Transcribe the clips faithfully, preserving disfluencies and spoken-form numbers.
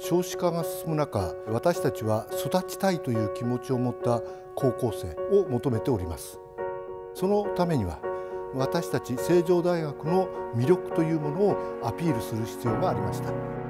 少子化が進む中、私たちは育ちたいという気持ちを持った高校生を求めております。そのためには私たち成城大学の魅力というものをアピールする必要がありました。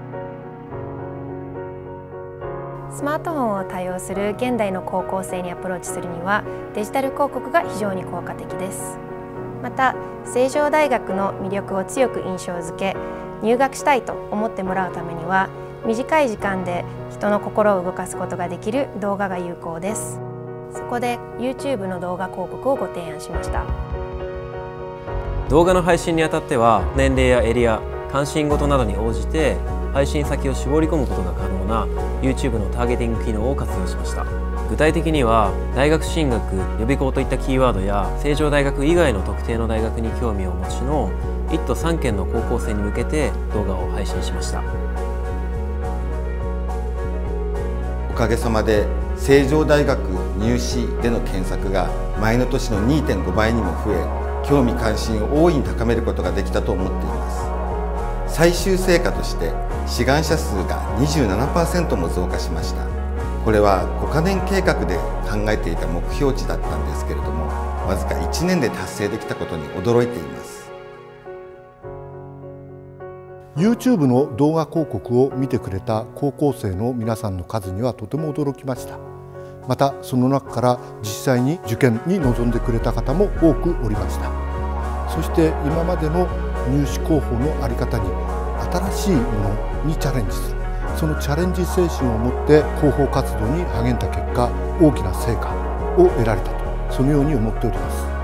スマートフォンを多用する現代の高校生にアプローチするにはデジタル広告が非常に効果的です。また成城大学の魅力を強く印象づけ、入学したいと思ってもらうためには短い時間で人の心を動かすことができる動画が有効です。そこで YouTube の動画広告をご提案しました。 動画の配信にあたっては年齢やエリア、関心事などに応じて配信先を絞り込むことが可能な YouTube のターゲティング機能を活用しました。具体的には大学進学、予備校といったキーワードや成城大学以外の特定の大学に興味をお持ちのいっ都さん県の高校生に向けて動画を配信しました。 おかげさまで成城大学入試での検索が前の年の にてんごばいにも増え、興味関心を大いに高めることができたと思っています。最終成果として志願者数が にじゅうななパーセント も増加しました。これはごかねん計画で考えていた目標値だったんですけれども、わずかいちねんで達成できたことに驚いています。 YouTube の動画広告を見てくれた高校生の皆さんの数にはとても驚きました。またその中から実際に受験に臨んでくれた方も多くおりました。そして今までの入試広報の在り方に新しいものにチャレンジする、そのチャレンジ精神を持って広報活動に励んだ結果、大きな成果を得られたと、そのように思っております。